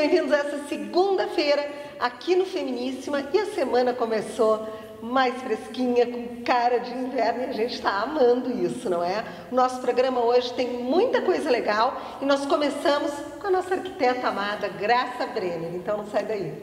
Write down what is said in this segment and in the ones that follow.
bem-vindos a essa segunda-feira aqui no Feminíssima e a semana começou mais fresquinha, com cara de inverno e a gente está amando isso, não é? O nosso programa hoje tem muita coisa legal e nós começamos com a nossa arquiteta amada, Graça Brenner, então não sai daí.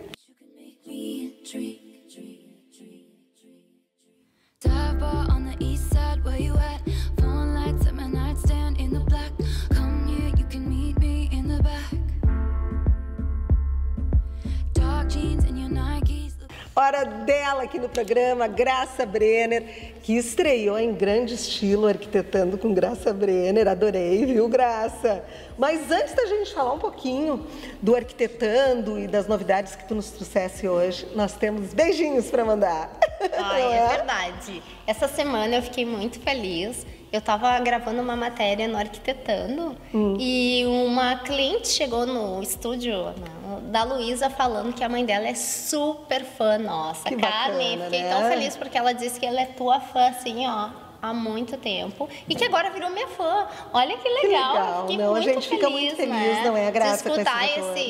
Hora dela aqui no programa, Graça Brenner, que estreou em grande estilo Arquitetando com Graça Brenner. Adorei, viu, Graça? Mas antes da gente falar um pouquinho do Arquitetando e das novidades que tu nos trouxesse hoje, nós temos beijinhos para mandar. É verdade. Essa semana eu fiquei muito feliz. Eu estava gravando uma matéria no Arquitetando e uma cliente chegou no estúdio da Luísa falando que a mãe dela é super fã nossa. Que Carmen, bacana, fiquei né? tão feliz porque ela disse que ela é tua fã, assim, ó, há muito tempo e que agora virou minha fã. Olha que legal. Que legal. Fiquei Não, muito a gente fica muito feliz, não é, a Graça, de escutar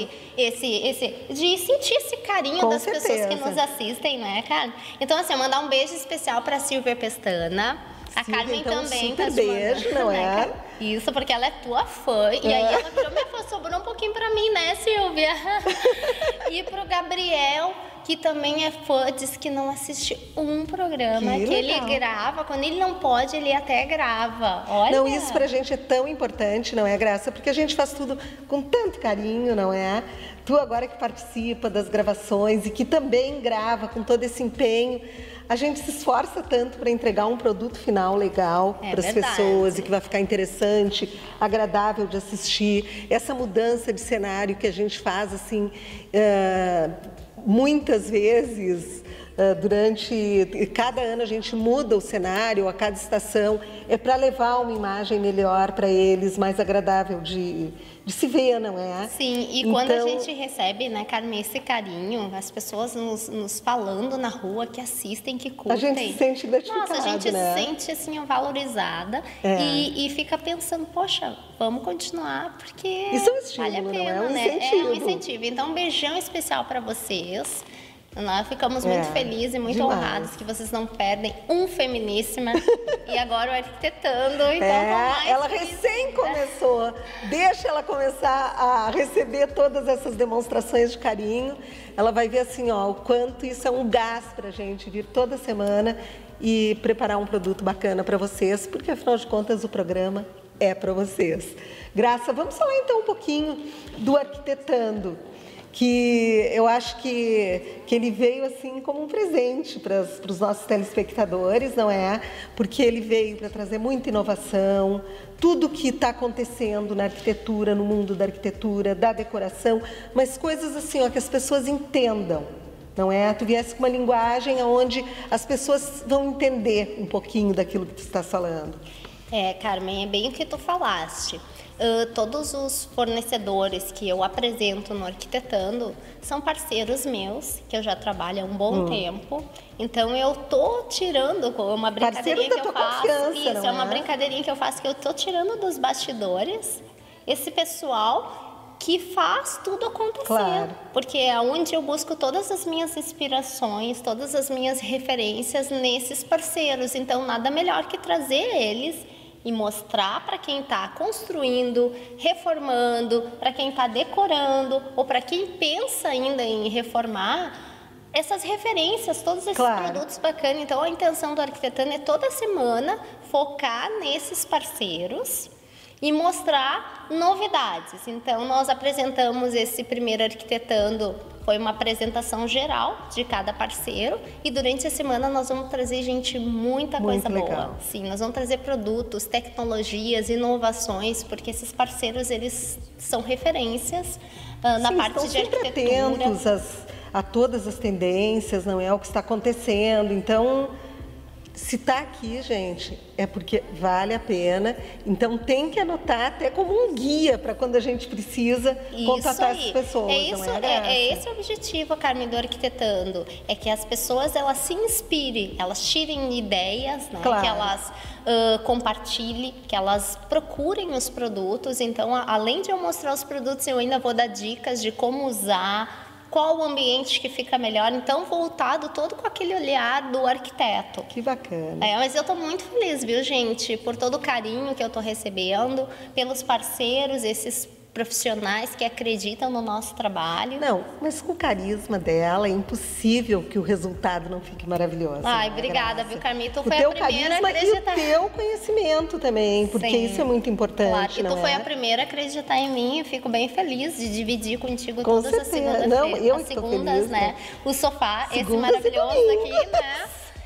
de sentir esse carinho das pessoas que nos assistem, né, cara? Então, assim, mandar um beijo especial para Silvia Pestana. A Sim, Carmen então, também super tá te beijo, mandando, não né, é? Isso, porque ela é tua fã. E aí ela virou minha fã, sobrou um pouquinho pra mim, né, Silvia? E pro Gabriel, que também é fã, diz que não assiste um programa, que ele grava. Quando ele não pode, ele até grava. Olha. Não, isso pra gente é tão importante, não é, Graça? Porque a gente faz tudo com tanto carinho, não é? Tu agora que participa das gravações e que também grava com todo esse empenho, a gente se esforça tanto para entregar um produto final legal para as pessoas e que vai ficar interessante, agradável de assistir. Essa mudança de cenário que a gente faz, assim, muitas vezes, durante cada ano a gente muda o cenário, a cada estação, é para levar uma imagem melhor para eles, mais agradável de se ver, não é? Sim, e então, quando a gente recebe, né, Carmen, esse carinho, as pessoas nos falando na rua, que assistem, que curtem. A gente se sente identificada, nossa, a gente né? se sente, assim, valorizada e fica pensando, poxa, vamos continuar, porque isso é um estímulo, vale a pena, não é? Um né? incentivo. É um incentivo. Então, um beijão especial para vocês. Nós ficamos muito felizes e muito honrados que vocês não perdem um Feminíssima e agora o Arquitetando. Então, ela recém começou, deixa ela começar a receber todas essas demonstrações de carinho. Ela vai ver assim, ó, o quanto isso é um gás pra gente vir toda semana e preparar um produto bacana para vocês, porque afinal de contas o programa é para vocês. Graça, vamos falar então um pouquinho do Arquitetando, que eu acho que ele veio assim como um presente para os nossos telespectadores, não é? Porque ele veio para trazer muita inovação, tudo que está acontecendo na arquitetura, no mundo da arquitetura, da decoração, mas coisas assim, ó, que as pessoas entendam, não é? Tu viesse com uma linguagem onde as pessoas vão entender um pouquinho daquilo que tu está falando. Carmen, é bem o que tu falaste. Todos os fornecedores que eu apresento no Arquitetando são parceiros meus, que eu já trabalho há um bom tempo. Então, eu tô tirando uma brincadeirinha que eu faço. Isso, é uma brincadeirinha que eu faço, que eu tô tirando dos bastidores esse pessoal que faz tudo acontecer. Claro. Porque é onde eu busco todas as minhas inspirações, todas as minhas referências nesses parceiros. Então, nada melhor que trazer eles e mostrar para quem está construindo, reformando, para quem está decorando ou para quem pensa ainda em reformar, essas referências, todos esses produtos bacanas. Então, a intenção do Arquitetando é toda semana focar nesses parceiros e mostrar novidades. Então, nós apresentamos esse primeiro Arquitetando, foi uma apresentação geral de cada parceiro e durante a semana nós vamos trazer, gente, muita coisa boa. Sim, nós vamos trazer produtos, tecnologias, inovações, porque esses parceiros, eles são referências na parte de arquitetura. Atentos a todas as tendências, não é? O que está acontecendo, então Se está aqui, gente, é porque vale a pena. Então tem que anotar até como um guia para quando a gente precisa contratar essas pessoas. É esse o objetivo, Carmen, do Arquitetando. É que as pessoas elas se inspirem, elas tirem ideias, né? Claro. Que elas compartilhem, que elas procurem os produtos. Então, além de eu mostrar os produtos, eu ainda vou dar dicas de como usar, qual o ambiente que fica melhor, então voltado todo com aquele olhar do arquiteto. Que bacana. Mas eu estou muito feliz, viu, gente, por todo o carinho que eu estou recebendo, pelos parceiros, esses profissionais que acreditam no nosso trabalho. Não, mas com o carisma dela é impossível que o resultado não fique maravilhoso. Ai, obrigada, viu, Carmen? Tu foi a primeira a acreditar. E o teu conhecimento também, porque isso é muito importante. Claro, e tu foi a primeira a acreditar em mim e fico bem feliz de dividir contigo com todas as segundas-feiras. As segundas, né? O sofá, esse maravilhoso aqui, né?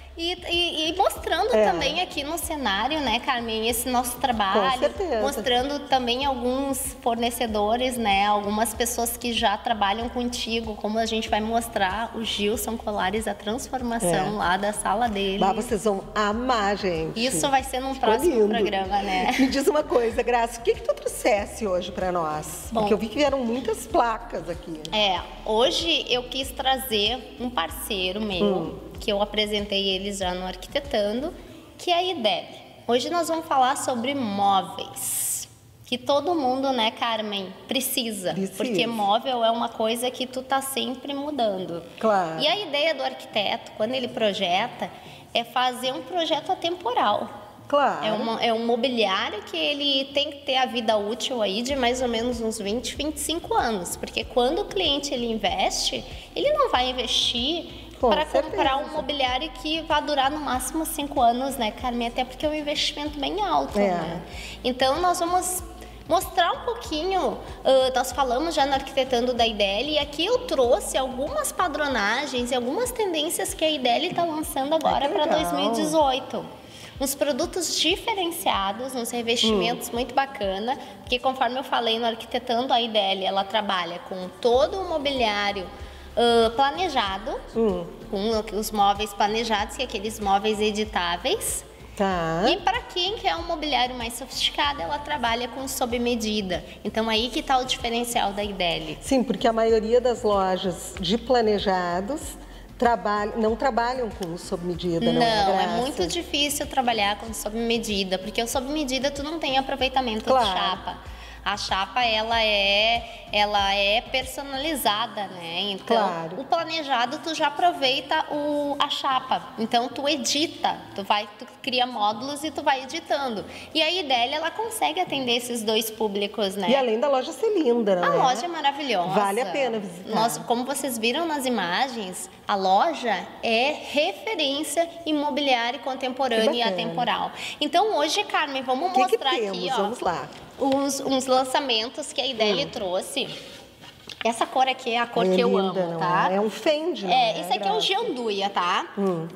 E mostrando também aqui no cenário, né, Carmen, esse nosso trabalho. Com certeza. Mostrando também alguns fornecedores, né, algumas pessoas que já trabalham contigo, como a gente vai mostrar o Gilson Colares, a transformação lá da sala dele. Lá vocês vão amar, gente. Isso vai ser num próximo programa, né? Me diz uma coisa, Graça, o que tu trouxesse hoje para nós? Bom, porque eu vi que vieram muitas placas aqui. Hoje eu quis trazer um parceiro meu, que eu apresentei eles já no Arquitetando, que é a IDELI. Hoje nós vamos falar sobre móveis, que todo mundo, né, Carmen, precisa. Porque móvel é uma coisa que tu tá sempre mudando. Claro. E a ideia do arquiteto, quando ele projeta, é fazer um projeto atemporal. Claro. É um mobiliário que ele tem que ter a vida útil aí de mais ou menos uns 20, 25 anos. Porque quando o cliente ele investe, ele não vai investir para comprar um mobiliário que vai durar no máximo 5 anos, né, Carmen? Até porque é um investimento bem alto, né? Então, nós vamos mostrar um pouquinho, nós falamos já no Arquitetando da IDELI, e aqui eu trouxe algumas padronagens e algumas tendências que a IDELI está lançando agora para 2018. Uns produtos diferenciados, uns revestimentos muito bacana, porque conforme eu falei no Arquitetando, a IDELI, ela trabalha com todo o mobiliário planejado, com os móveis planejados, que é aqueles móveis editáveis. Tá. E para quem quer um mobiliário mais sofisticado, ela trabalha com sob medida. Então aí que está o diferencial da IDELI. Sim, porque a maioria das lojas de planejados não trabalham com sob medida, não é, Graça? É muito difícil trabalhar com sob medida, porque o sob medida tu não tem aproveitamento de chapa. A chapa, ela é personalizada, né? Então, o planejado, tu já aproveita a chapa. Então, tu edita, tu cria módulos e tu vai editando. E a IDELI, ela consegue atender esses dois públicos, né? E além da loja ser linda, né? A loja é maravilhosa. Vale a pena visitar. Como vocês viram nas imagens, a loja é referência imobiliária contemporânea e atemporal. Então, hoje, Carmen, vamos mostrar aqui, ó. Vamos lá. Uns lançamentos que a IDELI trouxe. Essa cor aqui é a cor que eu amo, tá? É um Fendi, né? Esse aqui é o Gianduia, tá?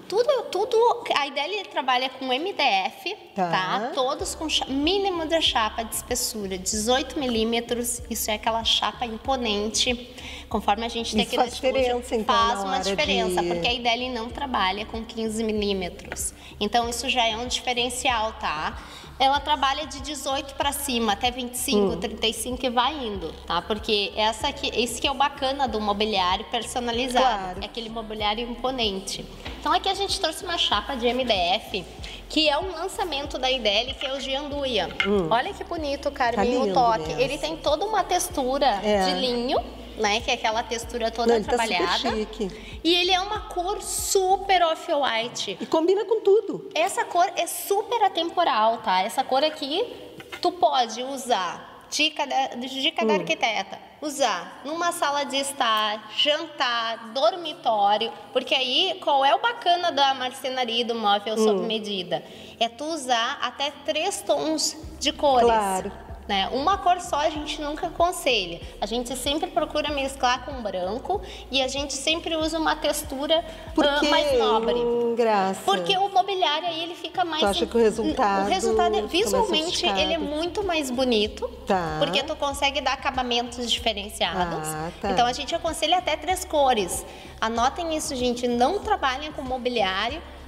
A IDELI trabalha com MDF, tá? Todos com mínimo de chapa de espessura, 18 milímetros. Isso é aquela chapa imponente. Conforme a gente tem aqui no estúdio, faz uma diferença, porque a IDELI não trabalha com 15 milímetros. Então, isso já é um diferencial, tá? Ela trabalha de 18 para cima, até 25, 35 e vai indo, tá? Porque esse que é o bacana do mobiliário personalizado. Claro. É aquele mobiliário imponente. Então aqui a gente trouxe uma chapa de MDF, que é um lançamento da IDELI, que é o Gianduia. Olha que bonito, Carmen, o toque. Ele tem toda uma textura de linho, né? Que é aquela textura toda trabalhada. Tá super chique. E ele é uma cor super off-white. E combina com tudo. Essa cor é super atemporal, tá? Essa cor aqui, tu pode usar, dica da arquiteta, usar numa sala de estar, jantar, dormitório, porque aí, qual é o bacana da marcenaria do móvel sob medida? É tu usar até 3 tons de cores. Claro. Né? Uma cor só a gente nunca aconselha. A gente sempre procura mesclar com branco e a gente sempre usa uma textura mais nobre. Graça. Porque o mobiliário aí ele fica mais... Tu acha que o resultado visualmente ele é muito mais bonito, porque tu consegue dar acabamentos diferenciados. Então a gente aconselha até 3 cores. Anotem isso, gente. Não trabalhem com mobiliário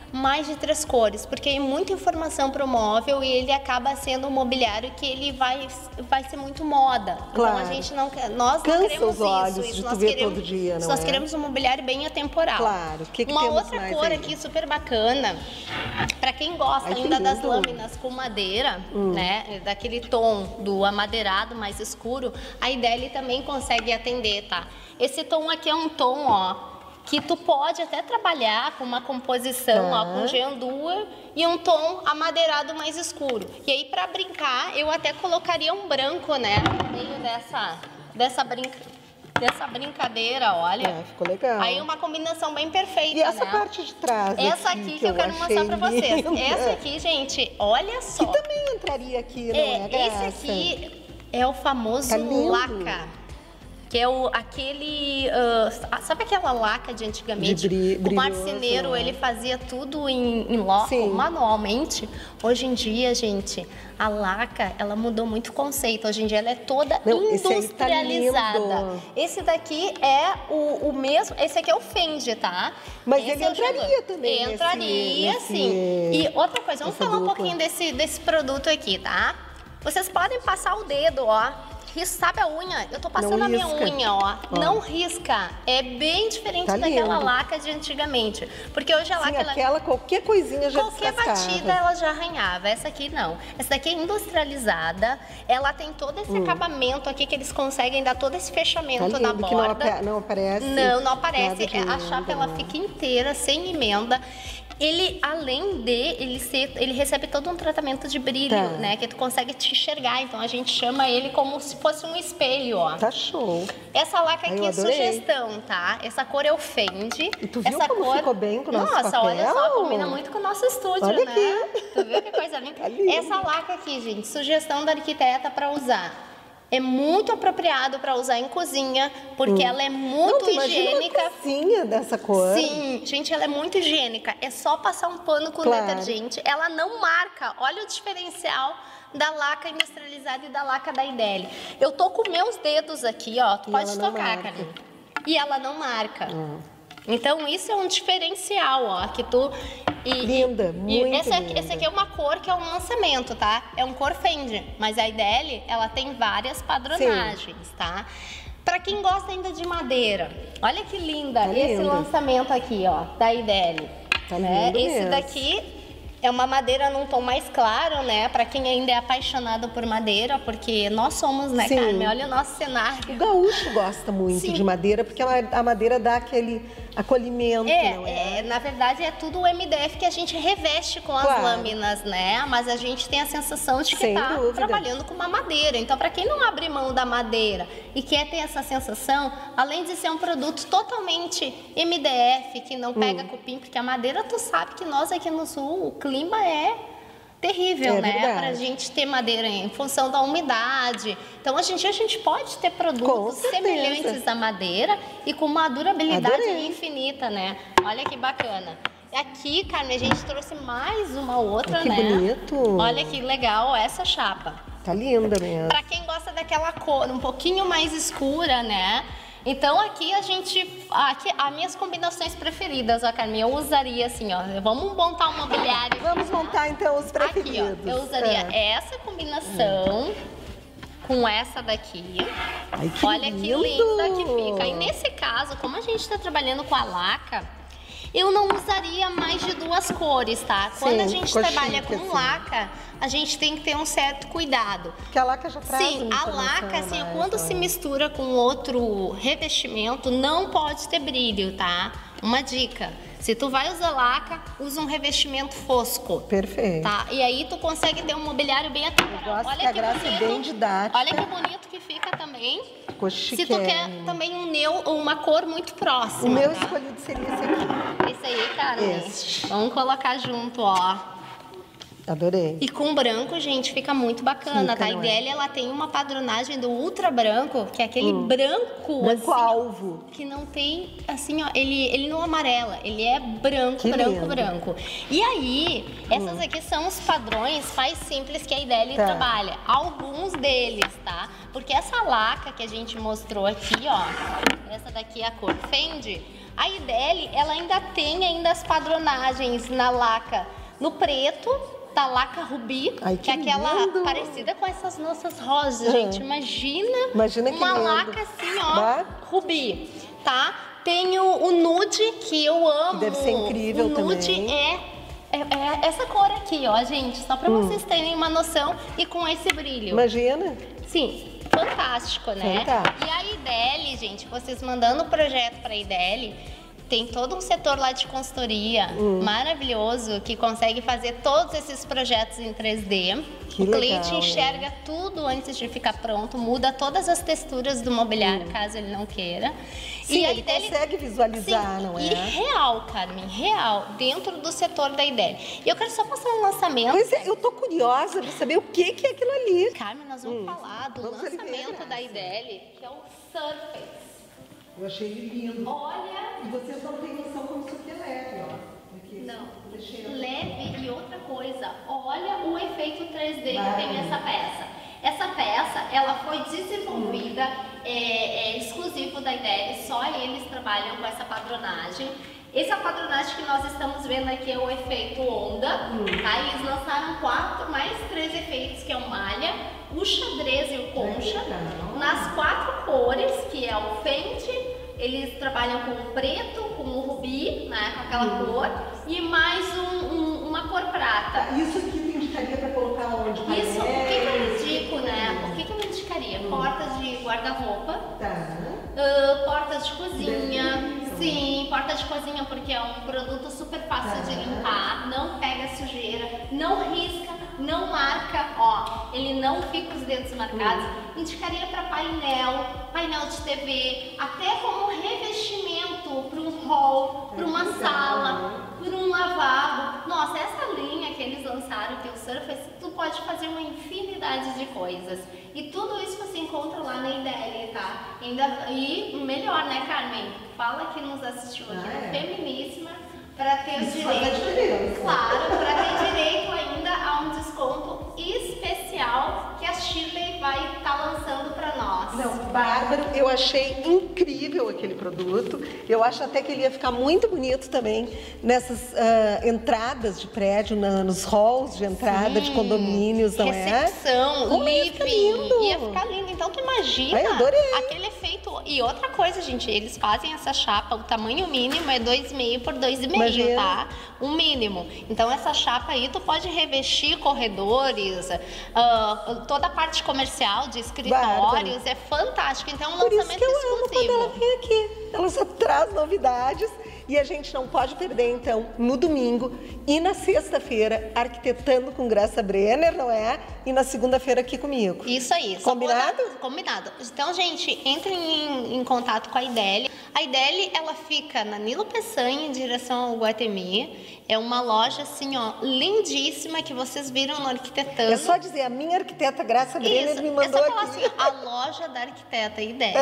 mais de 3 cores, porque é muita informação para o móvel e ele acaba sendo um mobiliário que ele vai ser muito moda. Claro. Então a gente não quer, nós Cansa não queremos os olhos isso. de Nós tu ver queremos, todo dia, não nós é? queremos um mobiliário bem atemporal. Claro. Que Uma temos outra mais cor aí? aqui super bacana, para quem gosta Ai, que ainda das lindo. lâminas com madeira, né, daquele tom do amadeirado mais escuro, a Ideli também consegue atender, tá? Esse tom aqui é um tom, ó, que tu pode até trabalhar com uma composição, ó, com geandua e um tom amadeirado mais escuro. E aí, para brincar, eu até colocaria um branco, né, no meio dessa brincadeira, olha. Ficou legal. Aí uma combinação bem perfeita, E essa né? parte de trás Essa aqui que eu quero mostrar pra vocês. linda. Essa aqui, gente, olha só. Que também entraria aqui, não é, Graça? Esse aqui é o famoso Tá lindo. laca. Que é aquele... sabe aquela laca de antigamente? O marceneiro, né? ele fazia tudo em loco, Sim. manualmente. Hoje em dia, gente, a laca, ela mudou muito o conceito. Hoje em dia, ela é toda industrializada. Esse aí tá lindo. Esse daqui é o mesmo... Esse aqui é o Fendi, tá? Mas Esse ele é o entraria jogador. também Entraria, sim. E outra coisa, vamos falar um pouquinho desse produto aqui, tá? Vocês podem passar o dedo, ó. Sabe a unha? Eu tô passando a minha unha, ó. Não risca. É bem diferente daquela laca de antigamente. Porque hoje a laca... qualquer coisinha já qualquer batida ela já arranhava. Essa aqui não. Essa daqui é industrializada. Ela tem todo esse acabamento aqui que eles conseguem dar todo esse fechamento na borda. Que não aparece. Não aparece. A chapa ela fica inteira, sem emenda. Ele, além de ele recebe todo um tratamento de brilho, né? Que tu consegue te enxergar. Então a gente chama ele como se fosse um espelho, ó. Tá show. Essa laca aqui é sugestão, tá? Essa cor é o Fendi. E tu viu essa como cor... ficou bem com o nosso Nossa, papel? olha só, combina muito com o nosso estúdio, olha né? Aqui. Tu viu que coisa linda? Tá lindo. Essa laca aqui, gente, sugestão da arquiteta para usar. É muito apropriado para usar em cozinha, porque ela é muito higiênica. Uma cozinha dessa cor. Sim, gente, ela é muito higiênica. É só passar um pano com detergente. Ela não marca. Olha o diferencial da laca industrializada e da laca da Ideli. Eu tô com meus dedos aqui, ó. Tu pode tocar, Carlinhos. E ela não marca. Então, isso é um diferencial, ó, que tu... Linda, muito linda. Essa aqui é uma cor que é um lançamento, tá? É um cor Fendi, mas a Ideli, ela tem várias padronagens, tá? Pra quem gosta ainda de madeira, olha que linda esse lançamento aqui, ó, da Ideli. Tá lindo Esse mesmo. daqui... é uma madeira num tom mais claro, né? Pra quem ainda é apaixonado por madeira, porque nós somos, né, Carmen? Olha o nosso cenário. O gaúcho gosta muito de madeira, porque a madeira dá aquele acolhimento, não é? Na verdade, é tudo o MDF que a gente reveste com as lâminas, né? Mas a gente tem a sensação de que tá trabalhando com uma madeira. Então, pra quem não abre mão da madeira e quer ter essa sensação, além de ser um produto totalmente MDF, que não pega cupim, porque a madeira, tu sabe que nós aqui no Sul, o clima é terrível, né? Verdade. Pra gente ter madeira em função da umidade. Então, hoje em dia, a gente pode ter produtos semelhantes à madeira e com uma durabilidade infinita, né? Olha que bacana. E aqui, Carmen, a gente trouxe mais uma outra, né? Que bonito. Olha que legal essa chapa. Tá linda mesmo. Pra quem gosta daquela cor um pouquinho mais escura, né? Então aqui as minhas combinações preferidas, ó, Carmen, eu usaria assim, ó, vamos montar um mobiliário. Vamos montar então os preferidos. Aqui, ó, eu usaria essa combinação com essa daqui. Ai, que olha que linda que fica. E nesse caso, como a gente tá trabalhando com a laca, eu não usaria mais de 2 cores, tá? Quando a gente trabalha com laca, a gente tem que ter um certo cuidado. Porque a laca já traz a laca, assim, quando se mistura com outro revestimento, não pode ter brilho, tá? Uma dica. Se tu vai usar laca, usa um revestimento fosco. Perfeito. Tá? E aí tu consegue ter um mobiliário bem atemporal. Olha que a Graça é bem didática. Olha que bonito que fica também. Ficou se tu quer também uma cor muito próxima. O meu escolhido seria esse aqui. Esse aí, Carmen. Vamos colocar junto, ó. Adorei. E com branco, gente, fica muito bacana, tá? A Ideli, ela tem uma padronagem do ultra branco, que é aquele branco assim, alvo. Que não tem, assim, ó, ele não amarela, ele é branco, branco. E aí, essas aqui são os padrões mais simples que a Ideli trabalha. Alguns deles, tá? Porque essa laca que a gente mostrou aqui, ó, essa daqui é a cor Fendi, A Ideli, ela ainda tem as padronagens na laca no preto, da laca rubi, Ai, que é aquela lindo. parecida com essas nossas rosas, gente. Imagina que uma lindo. laca assim, ó, rubi, tá? Tem o nude, que eu amo. Deve ser incrível o nude também. é essa cor aqui, ó, gente, só pra vocês terem uma noção, e com esse brilho. Imagina. Sim, fantástico, né? Fantástico. E a Ideli, gente, vocês mandando o projeto para a Ideli, tem todo um setor lá de consultoria maravilhoso que consegue fazer todos esses projetos em 3D. Que o cliente legal, enxerga tudo antes de ficar pronto, muda todas as texturas do mobiliário, caso ele não queira. Sim, e a ele Ideli, consegue visualizar, sim, não é? E real, Carmen, real, dentro do setor da Ideli. E eu quero só mostrar um lançamento. Pois é, eu tô curiosa para saber o que é aquilo ali. Carmen, nós vamos falar do Vamos ali ver, lançamento da Graça. Ideli, que é o Surface. Eu achei ele lindo. Olha, E vocês não têm noção como isso aqui é leve, ó. Aqui, não, mexendo. leve. E outra coisa, olha o efeito 3D que Vai. tem essa peça. Essa peça, ela foi desenvolvida, é exclusivo da Ideli, só eles trabalham com essa padronagem. Essa padronagem que nós estamos vendo aqui é o efeito onda, tá? Eles lançaram 4 mais 3 efeitos, que é o malha, o xadrez e o concha, nas 4 cores, que é o fente. Eles trabalham com o preto, com o rubi, né, com aquela cor, e mais uma cor prata. Isso aqui tu indicaria para colocar onde? Isso, o que eu indico, né? O que eu indicaria? Portas de guarda-roupa, portas de cozinha, sim, porta de cozinha, porque é um produto super fácil de limpar, não pega sujeira, não risca, não marca, ó, ele não fica os dedos marcados. Indicaria para painel de TV, até como revestimento para um hall, para uma sala, para um lavabo. Nossa, essa linha que eles lançaram, que é o Surface, tu pode fazer uma infinidade de coisas. E tudo isso você encontra lá na Ideli, tá? E melhor, né, Carmen? Fala que nos assistiu aqui no Feminíssima, para ter Isso faz a diferença. direito, claro, para ter direito ainda a um desconto especial que a Shirley vai estar lançando para nós. Não, Bárbaro, eu achei incrível aquele produto. Eu acho até que ele ia ficar muito bonito também nessas entradas de prédio, nos halls de entrada de condomínios, não recepção, é? Como ia ficar living, lindo. ia ficar lindo. Então tu imagina. Ai, adorei. Aquele efeito. E outra coisa, gente, eles fazem essa chapa, o tamanho mínimo é 2,5 por 2,5, tá? O mínimo. Então essa chapa aí tu pode revestir corredores, toda a parte comercial de escritórios, é fantástico. Então é um Por isso lançamento que eu amo quando exclusivo. ela vem aqui. Ela só traz novidades e a gente não pode perder, então, no domingo e na sexta-feira, arquitetando com Graça Brenner, não é? E na segunda-feira aqui comigo. Isso aí. Só Combinado? Combinado. Então, gente, entrem em contato com a Ideli. A Ideli, ela fica na Nilo Peçanha, em direção ao Guatemi. É uma loja, assim, ó, lindíssima, que vocês viram no Arquitetando. É só dizer, a minha arquiteta Graça Brenner Isso, me mandou é só falar aqui. assim, a loja da arquiteta Ideli.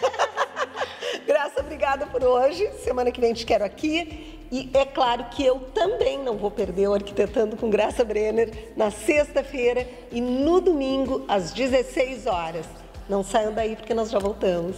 Graça, obrigada por hoje. Semana que vem te quero aqui. E é claro que eu também não vou perder o Arquitetando com Graça Brenner na sexta-feira e no domingo, às 16 horas. Não saiam daí porque nós já voltamos.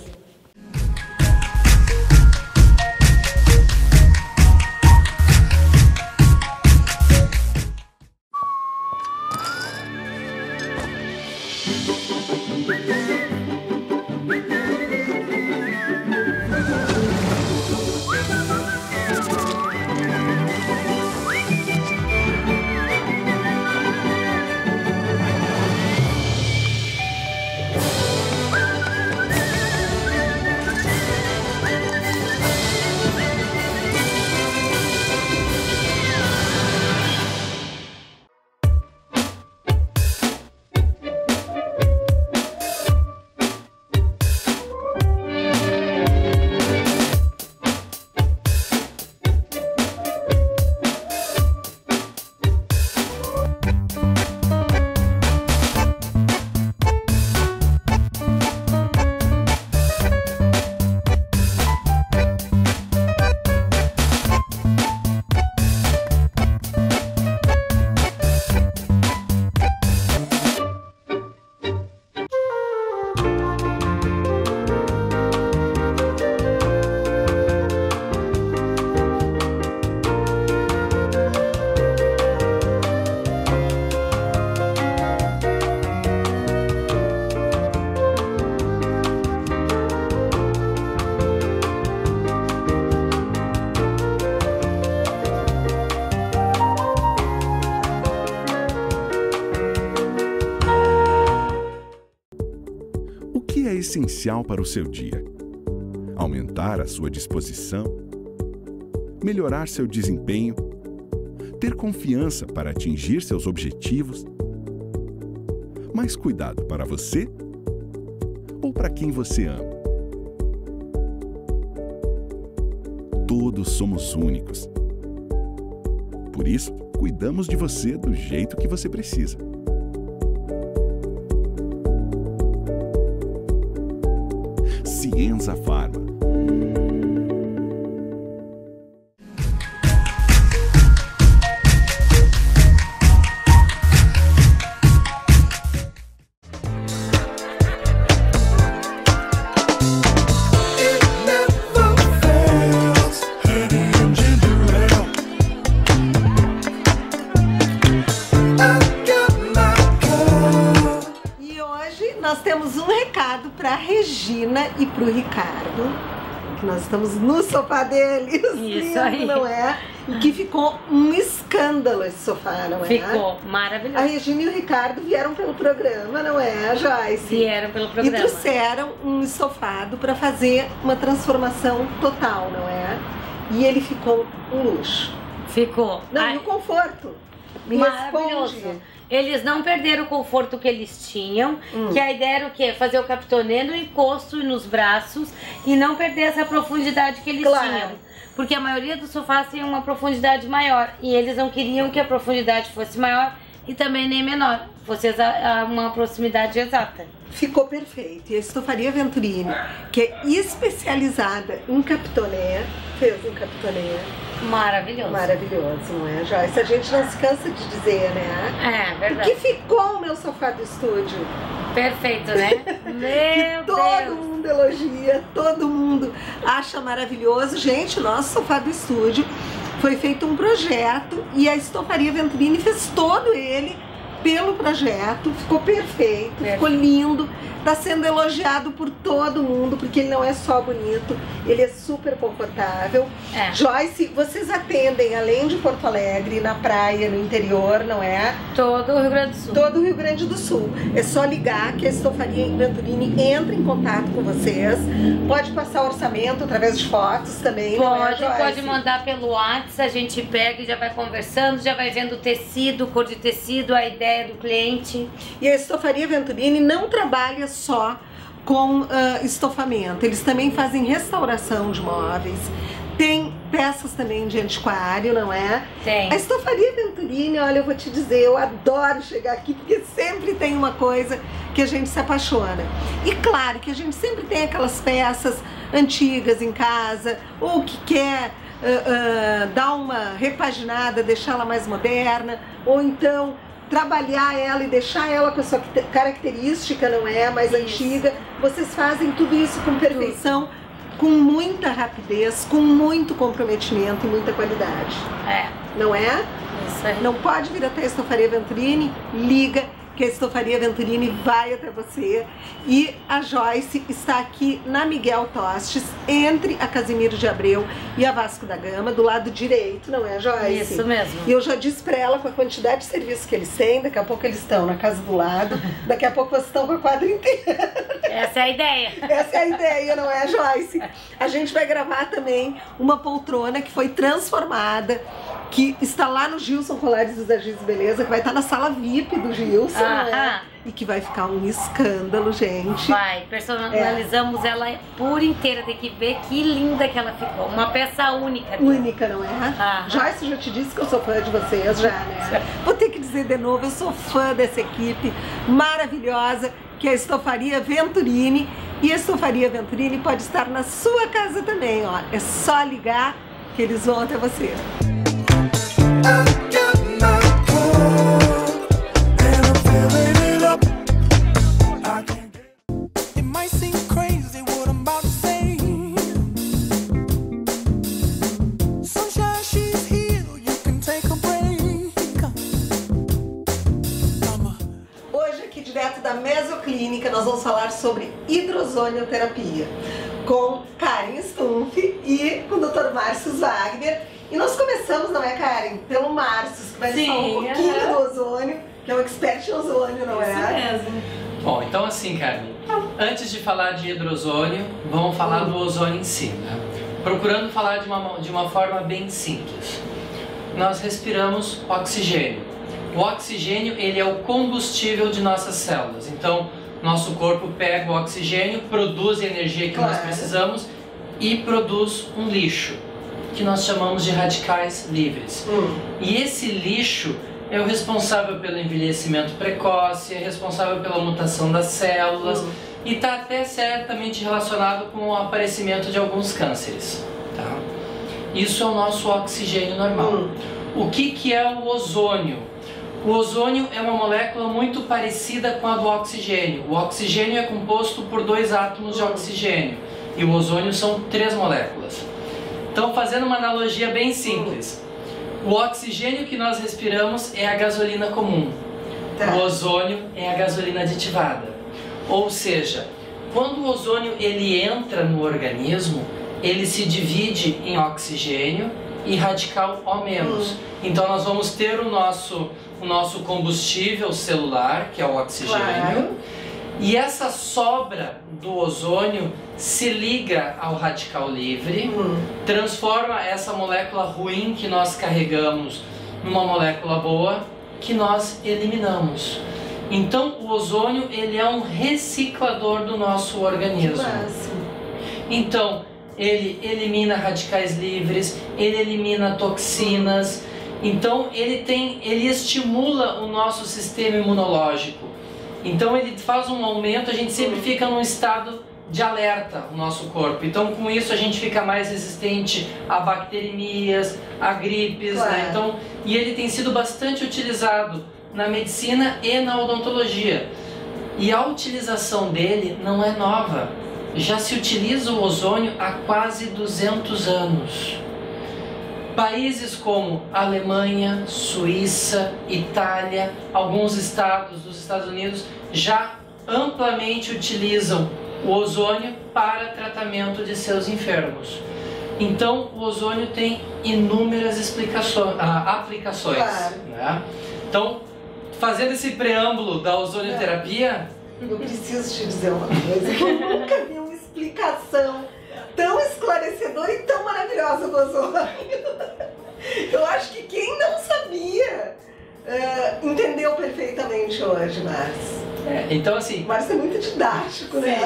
essencial para o seu dia. Aumentar a sua disposição, melhorar seu desempenho, ter confiança para atingir seus objetivos. Mais cuidado para você ou para quem você ama. Todos somos únicos. Por isso, cuidamos de você do jeito que você precisa. Cienza Pharma. Nós temos um recado para a Regina e para o Ricardo, que nós estamos no sofá deles. Isso aí. Não é? E que ficou um escândalo esse sofá, não é? Ficou maravilhoso. A Regina e o Ricardo vieram pelo programa, não é, Joyce? Vieram pelo programa. E trouxeram um estofado para fazer uma transformação total, não é? E ele ficou um luxo. Ficou. Não, e o conforto? Me Maravilhoso. responde. Eles não perderam o conforto que eles tinham, que a ideia era o quê? Fazer o capitonê no encosto e nos braços e não perder essa profundidade que eles tinham. Porque a maioria dos sofás tem uma profundidade maior e eles não queriam que a profundidade fosse maior e também nem menor, fosse uma proximidade exata. Ficou perfeito. E a Estofaria Venturini, que é especializada em capitonê, fez um capitonê maravilhoso. Maravilhoso, não é, Joyce? A gente não se cansa de dizer, né? É, verdade. O que ficou o meu sofá do estúdio? Perfeito, né? Meu Deus! Todo mundo elogia, todo mundo acha maravilhoso. Gente, o nosso sofá do estúdio foi feito um projeto e a Estofaria Venturini fez todo ele pelo projeto, ficou perfeito, ficou lindo, está sendo elogiado por todo mundo, porque ele não é só bonito, ele é super confortável. Joyce, vocês atendem, além de Porto Alegre, na praia, no interior, não é? Todo o Rio Grande do Sul. Todo o Rio Grande do Sul. É só ligar que a Estofaria Venturini entra em contato com vocês. Pode passar orçamento através de fotos também, não é, Joyce? Pode mandar pelo WhatsApp, a gente pega e já vai conversando, já vai vendo o tecido, cor de tecido, a ideia do cliente. E a Estofaria Venturini não trabalha só com estofamento, eles também fazem restauração de móveis, tem peças também de antiquário, não é? Tem. A Estofaria Venturini, olha, eu vou te dizer, eu adoro chegar aqui porque sempre tem uma coisa que a gente se apaixona. E claro que a gente sempre tem aquelas peças antigas em casa, ou que quer dar uma repaginada, deixá-la mais moderna, ou então trabalhar ela e deixar ela com a sua característica, não é? Mais antiga. Vocês fazem tudo isso com perfeição, com muita rapidez, com muito comprometimento e muita qualidade. Não é? Isso aí. Não pode vir até a Estofaria Venturini? Liga que a Estofaria Venturini vai até você. E a Joyce está aqui na Miguel Tostes, entre a Casimiro de Abreu e a Vasco da Gama, do lado direito, não é, Joyce? Isso mesmo. E eu já disse pra ela, com a quantidade de serviço que eles têm, daqui a pouco eles estão na casa do lado, daqui a pouco vocês estão com a quadra inteira. Essa é a ideia. Essa é a ideia, não é, Joyce? A gente vai gravar também uma poltrona que foi transformada, que está lá no Gilson Colares dos Agis de Beleza, que vai estar na sala VIP do Gilson, não é? E que vai ficar um escândalo, gente. Vai, personalizamos ela por inteira, tem que ver que linda que ela ficou. Uma peça única. Única, não é? Joyce, já te disse que eu sou fã de vocês, já, né? Vou ter que dizer de novo, eu sou fã dessa equipe maravilhosa, que é a Estofaria Venturini. E a Estofaria Venturini pode estar na sua casa também, ó. É só ligar que eles vão até você. Mesoclínica, nós vamos falar sobre hidrozonioterapia com Karen Stumpf e com o Dr. Márcio Wagner. E nós começamos, não é, Karen? Pelo Márcio, que vai falar um pouquinho do ozônio, que é um expert em ozônio, não é? Isso mesmo. Bom, então assim, Carmen, antes de falar de hidrozônio, vamos falar do ozônio em si, né? Procurando falar de uma forma bem simples. Nós respiramos oxigênio. O oxigênio, ele é o combustível de nossas células. Então, nosso corpo pega o oxigênio, produz a energia que nós precisamos e produz um lixo, que nós chamamos de radicais livres. E esse lixo é o responsável pelo envelhecimento precoce, é responsável pela mutação das células e está até certamente relacionado com o aparecimento de alguns cânceres. Tá? Isso é o nosso oxigênio normal. O que é o ozônio? O ozônio é uma molécula muito parecida com a do oxigênio. O oxigênio é composto por 2 átomos de oxigênio e o ozônio são 3 moléculas. Então, fazendo uma analogia bem simples, o oxigênio que nós respiramos é a gasolina comum, o ozônio é a gasolina aditivada. Ou seja, quando o ozônio ele entra no organismo, ele se divide em oxigênio e radical O-. Então nós vamos ter o nosso combustível celular, que é o oxigênio, e essa sobra do ozônio se liga ao radical livre, transforma essa molécula ruim que nós carregamos numa molécula boa que nós eliminamos. Então o ozônio ele é um reciclador do nosso organismo. Então ele elimina radicais livres, ele elimina toxinas, então ele estimula o nosso sistema imunológico. Então ele faz um aumento, a gente sempre fica num estado de alerta, o nosso corpo. Então com isso a gente fica mais resistente a bacteremias, a gripes, né? Então, e ele tem sido bastante utilizado na medicina e na odontologia. E a utilização dele não é nova. Já se utiliza o ozônio há quase 200 anos. Países como Alemanha, Suíça, Itália, alguns estados dos Estados Unidos já amplamente utilizam o ozônio para tratamento de seus enfermos. Então, o ozônio tem inúmeras aplicações. Né? Então, fazendo esse preâmbulo da ozonioterapia... Eu preciso te dizer uma coisa, que eu nunca vi uma explicação tão esclarecedora e tão maravilhosa do ozônio. Eu acho que quem não sabia entendeu perfeitamente hoje, Márcio. Então assim... Márcio é muito didático, né?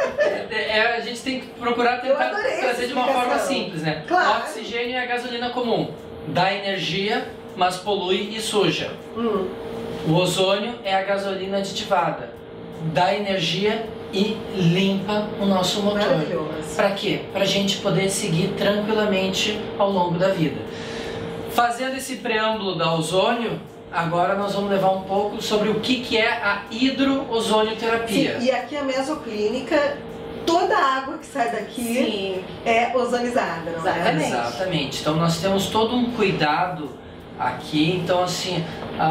A gente tem que procurar tentar trazer de uma forma simples, né? O oxigênio é a gasolina comum, dá energia, mas polui e suja. O ozônio é a gasolina aditivada, dá energia e limpa o nosso motor. Para quê? Para a gente poder seguir tranquilamente ao longo da vida. Fazendo esse preâmbulo da ozônio, agora nós vamos levar um pouco sobre o que é a hidroozonioterapia. Sim, e aqui a mesoclínica, toda a água que sai daqui é ozonizada, não é? Exatamente. Então nós temos todo um cuidado aqui, então assim,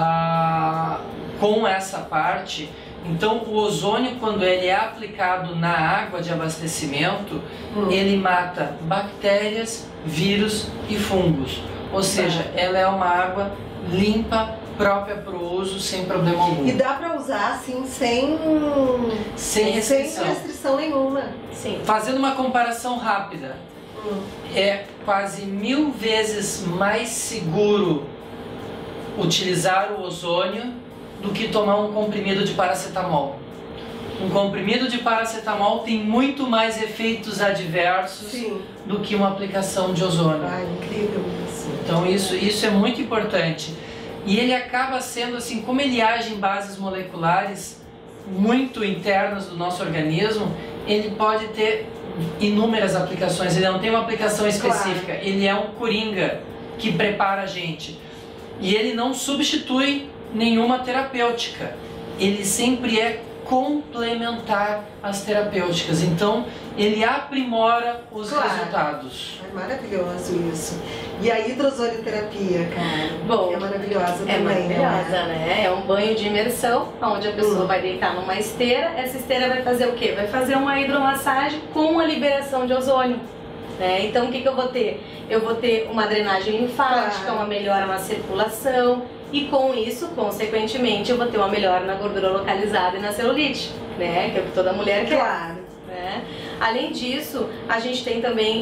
com essa parte. Então o ozônio, quando ele é aplicado na água de abastecimento, ele mata bactérias, vírus e fungos. Ou seja, ela é uma água limpa, própria para o uso, sem problema algum. E dá para usar assim, sem restrição nenhuma. Sim. Fazendo uma comparação rápida, é quase 1000 vezes mais seguro utilizar o ozônio do que tomar um comprimido de paracetamol. Um comprimido de paracetamol tem muito mais efeitos adversos do que uma aplicação de ozônio. Incrível isso. Então isso é muito importante. E ele acaba sendo assim, como ele age em bases moleculares muito internas do nosso organismo, ele pode ter inúmeras aplicações. Ele não tem uma aplicação específica. Ele é um coringa que prepara a gente. E ele não substitui nenhuma terapêutica. Ele sempre é complementar às terapêuticas. Então, ele aprimora os resultados. É maravilhoso isso. E a hidrozonioterapia, cara? Bom, é maravilhosa também. É maravilhosa, né? É um banho de imersão, onde a pessoa vai deitar numa esteira. Essa esteira vai fazer o quê? Vai fazer uma hidromassagem com a liberação de ozônio. né? Então o que eu vou ter? Eu vou ter uma drenagem linfática, uma melhora na circulação e com isso, consequentemente, eu vou ter uma melhora na gordura localizada e na celulite, né? Que é o que toda mulher quer. Claro. Né? Além disso, a gente tem também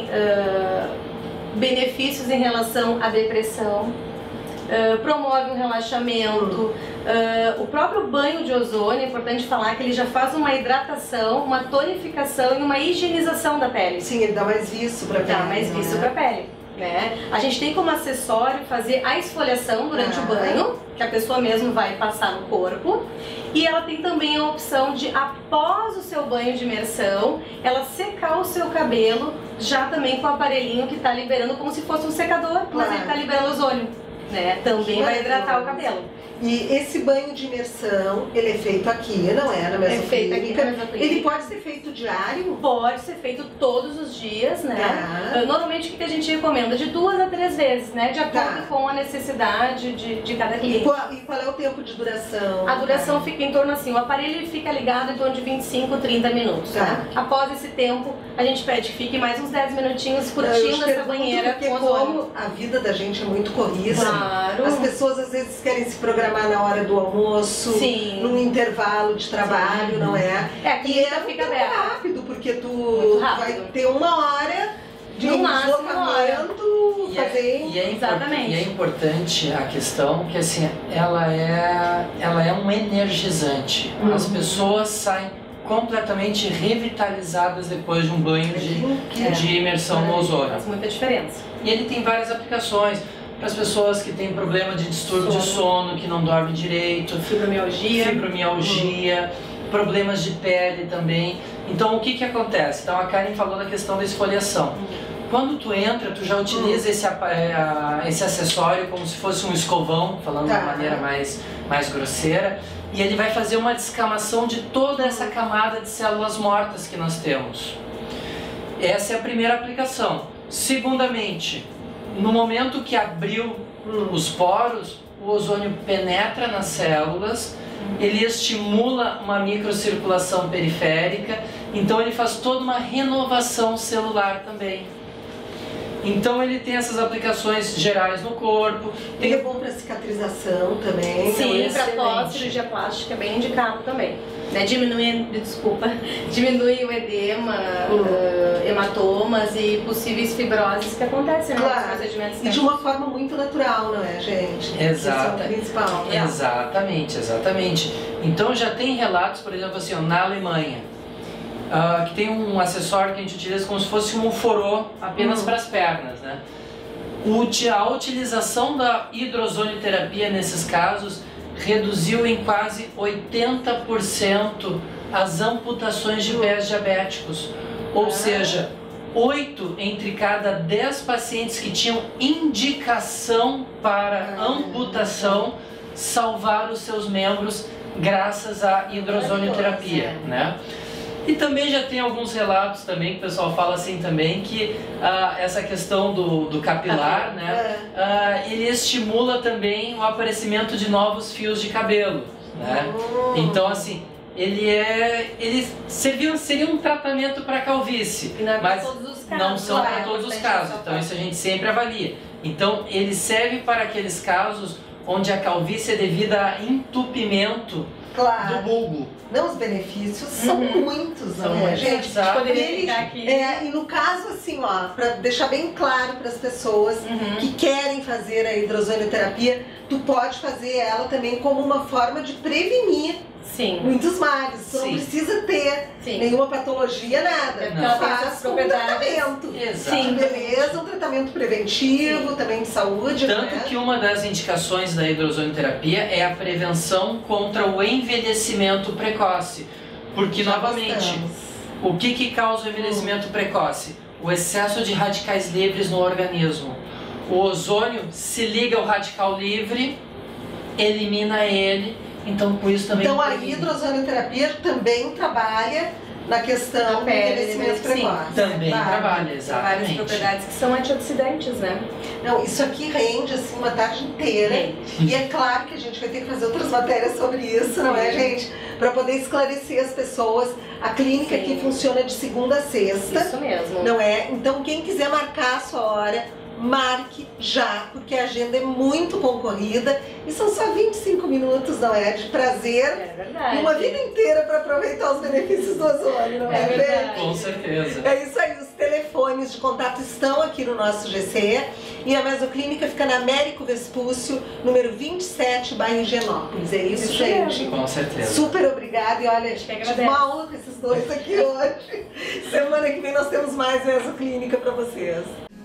benefícios em relação à depressão, promove um relaxamento, o próprio banho de ozônio, é importante falar que ele já faz uma hidratação, uma tonificação e uma higienização da pele. Sim, ele dá mais viço pra pele. Dá mais viço pra pele. Né? A gente tem como acessório fazer a esfoliação durante o banho, que a pessoa mesmo vai passar no corpo. E ela tem também a opção de, após o seu banho de imersão, ela secar o seu cabelo, já também com o aparelhinho que está liberando, como se fosse um secador, mas ele está liberando ozônio, né? Também vai hidratar o cabelo. E esse banho de imersão, ele é feito aqui, não é? Na mesma feito aqui na mesma clínica. Ele pode ser feito diário? Pode ser feito todos os dias, né? Normalmente o que a gente recomenda? De 2 a 3 vezes, né? De acordo com a necessidade de cada cliente. E qual é o tempo de duração? A duração fica em torno assim, o aparelho fica ligado em torno de 25, 30 minutos, né? Após esse tempo, a gente pede que fique mais uns 10 minutinhos curtindo essa banheira com ozônio. Como a vida da gente é muito corrida, claro. As pessoas às vezes querem se programar na hora do almoço, num intervalo de trabalho, não é? E ela fica aberta. rápido, porque tu vai ter 1 hora de deslocamento, Exatamente. E é importante a questão que assim, ela é um energizante. As pessoas saem completamente revitalizadas depois de um banho de imersão no ozônio. Faz muita diferença. E ele tem várias aplicações para as pessoas que têm problema de distúrbio de sono, que não dormem direito, fibromialgia, problemas de pele também. Então o que acontece? Então a Karen falou da questão da esfoliação. Quando tu entra, tu já utiliza esse acessório como se fosse um escovão, falando de maneira mais grosseira, e ele vai fazer uma descamação de toda essa camada de células mortas que nós temos. Essa é a primeira aplicação. Segundamente, no momento que abriu os poros, o ozônio penetra nas células, ele estimula uma microcirculação periférica, então ele faz toda uma renovação celular também. Então ele tem essas aplicações gerais no corpo. Ele é bom para cicatrização também. Sim, para pós-cirurgia plástica é bem indicado também. Né? Diminui o edema, hematomas e possíveis fibroses que acontecem nos procedimentos. E de uma forma muito natural, não é, gente? Exatamente. Então já tem relatos, por exemplo, assim, na Alemanha, que tem um acessório que a gente utiliza como se fosse um forô apenas para as pernas, né? A utilização da hidrozonioterapia nesses casos reduziu em quase 80% as amputações de pés diabéticos. Ou seja, 8 entre cada 10 pacientes que tinham indicação para amputação salvaram os seus membros graças à hidrozonioterapia, né? E também já tem alguns relatos também que o pessoal fala assim também que essa questão do capilar, né, ele estimula também o aparecimento de novos fios de cabelo, né? Então assim, ele seria um tratamento para calvície, mas não são para todos os casos. Então isso a gente sempre avalia. Então ele serve para aqueles casos onde a calvície é devida a entupimento do bulbo. Não, os benefícios são muitos, não é, gente? Poderia ficar aqui. E no caso, assim, ó, para deixar bem claro para as pessoas que querem fazer a hidrozonioterapia, tu pode fazer ela também como uma forma de prevenir muitos males. Tu não precisa ter nenhuma patologia, nada. Ela faz um tratamento. Exato. Beleza, um tratamento preventivo, também de saúde. Tanto que uma das indicações da hidrozonioterapia é a prevenção contra o envelhecimento precoce. Porque, novamente, o que causa o envelhecimento precoce? O excesso de radicais livres no organismo. O ozônio se liga ao radical livre, elimina ele. Então, com isso também. Então, a hidrozonioterapia também trabalha na questão do envelhecimento precoce. Também trabalha, exatamente. Várias propriedades que são antioxidantes, né? Não, isso aqui rende assim uma tarde inteira. E é claro que a gente vai ter que fazer outras matérias sobre isso, não é, gente? Para poder esclarecer as pessoas. A clínica aqui funciona de segunda a sexta. Isso mesmo. Não é? Então quem quiser marcar a sua hora, marque já, porque a agenda é muito concorrida e são só 25 minutos, não é? De prazer. É verdade. E uma vida inteira para aproveitar os benefícios do ozônio, não é? Verdade. Com certeza. É isso aí, os telefones de contato estão aqui no nosso GC e a Mesoclínica fica na Américo Vespúcio, número 27, bairro Higienópolis. É isso, gente? Com certeza. Super obrigada e olha, tive uma honra com esses dois aqui hoje. Semana que vem nós temos mais Mesoclínica para vocês.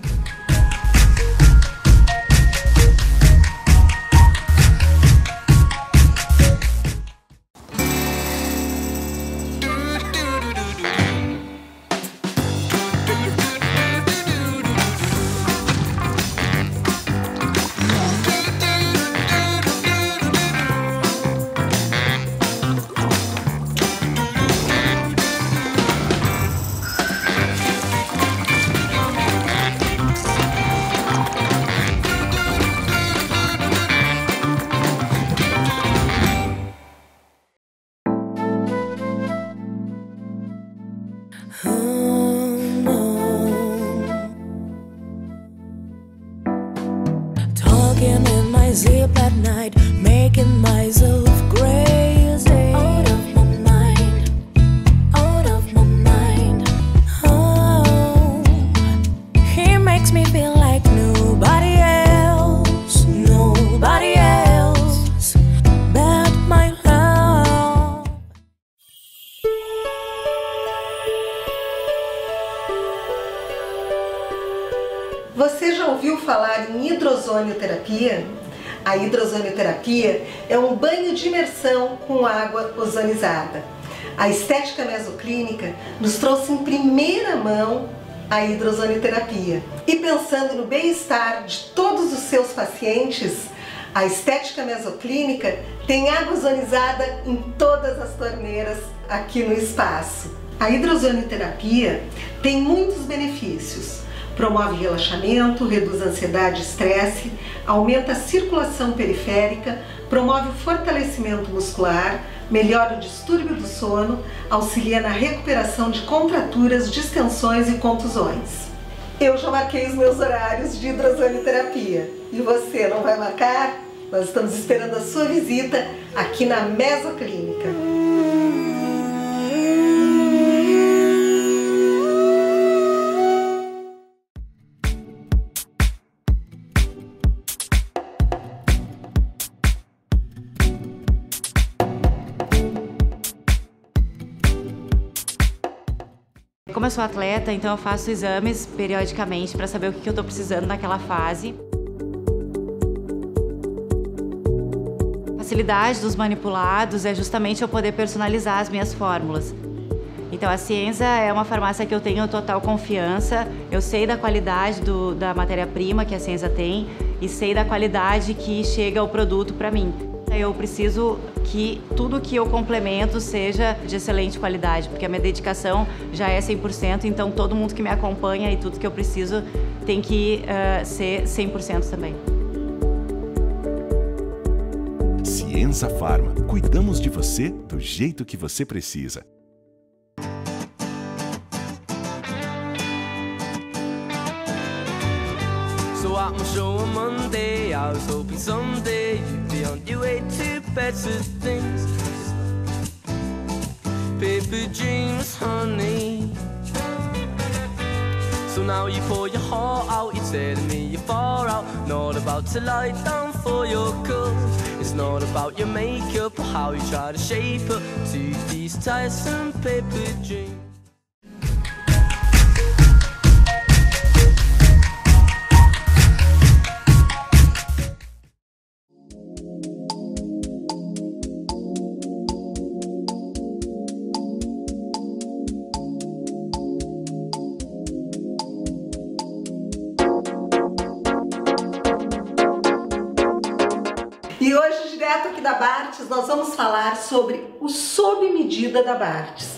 Talking in my zip at night, making myself crazy. Out of my mind, out of my mind. Oh, he makes me feel like nobody else, nobody else but my love. Você já ouviu falar em hidrozonioterapia? A hidrozonioterapia é um banho de imersão com água ozonizada. A Estética Mesoclínica nos trouxe em primeira mão a hidrozonioterapia. E pensando no bem-estar de todos os seus pacientes, a Estética Mesoclínica tem água ozonizada em todas as torneiras aqui no espaço. A hidrozonioterapia tem muitos benefícios. Promove relaxamento, reduz a ansiedade e estresse, aumenta a circulação periférica, promove o fortalecimento muscular, melhora o distúrbio do sono, auxilia na recuperação de contraturas, distensões e contusões. Eu já marquei os meus horários de hidrozonioterapia. E você não vai marcar? Nós estamos esperando a sua visita aqui na Mesoclínica. Como eu sou atleta, então eu faço exames periodicamente para saber o que eu estou precisando naquela fase. A facilidade dos manipulados é justamente eu poder personalizar as minhas fórmulas. Então a Cienza é uma farmácia que eu tenho total confiança, eu sei da qualidade da matéria-prima que a Cienza tem e sei da qualidade que chega o produto para mim. Eu preciso que tudo que eu complemento seja de excelente qualidade, porque a minha dedicação já é 100%, então todo mundo que me acompanha e tudo que eu preciso tem que ser 100% também. Cienza Pharma. Cuidamos de você do jeito que você precisa. So I can show 'em Monday. I was hoping someday you'd be on your way to better things. Paper dreams, honey. So now you pour your heart out. You're telling me you're far out. Not about to lie down for your cause. It's not about your makeup or how you try to shape up to these tiresome paper dreams. E hoje, direto aqui da Bartz, nós vamos falar sobre o sob medida da Bartz.